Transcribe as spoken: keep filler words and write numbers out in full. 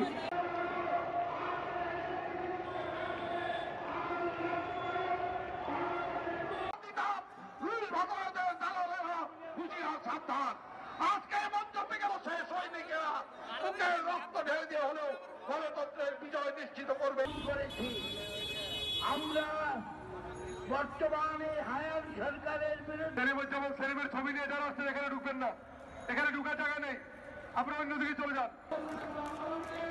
আজকে মঞ্চ থেকে বসে সৈনিকেরা বুকের রক্ত ঢেলে দিয়ে হলেও গণতন্ত্রের বিজয় নিশ্চিত করবে করেছি। আমরা বর্তমানে হায়ার সরকারের বিরুদ্ধে যেমন সেলিমের ছবি নিয়ে যারা আসছেন এখানে ঢুকবেন না, এখানে ঢুকার জায়গা নেই, আপনারা অন্যদিকে চলে যান।